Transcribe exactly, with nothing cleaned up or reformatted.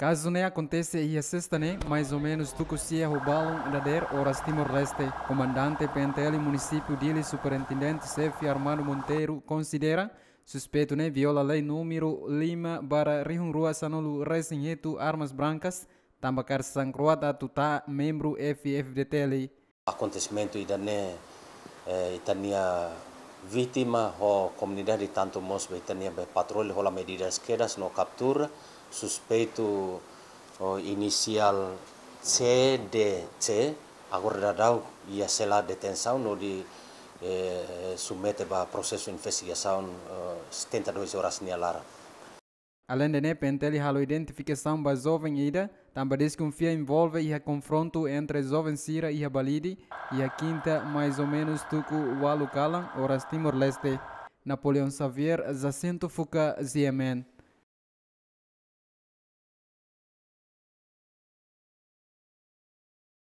Caso não acontece e a sexta, né, mais ou menos tu cosia o balão da der horas Timor-Leste. Comandante P N T L município dele, superintendente chefe Armando Monteiro, considera suspeito, né, viola a lei número lima para Rihungrua Sanulu Resinhetu Armas Brancas, tambacar sancroata tuta membro F F D T L. Acontecimento ida né, eh, itania vítima ho comunidade tanto mos itania be patrulha rola medidas quedas no captura suspeito oh, inicial C D C agora dá ia sela detenção no de eh, submete para processo de investigação uh, setenta e duas horas nialara. Além de né, P N T L halo identificação da jovem ida, também desconfia envolve e a confronto entre jovem Sira e a Balidi e a quinta mais ou menos tuku Walu Kalang, horas Timor-Leste. Napoleão Xavier, Jacinto Fuca, Z M N.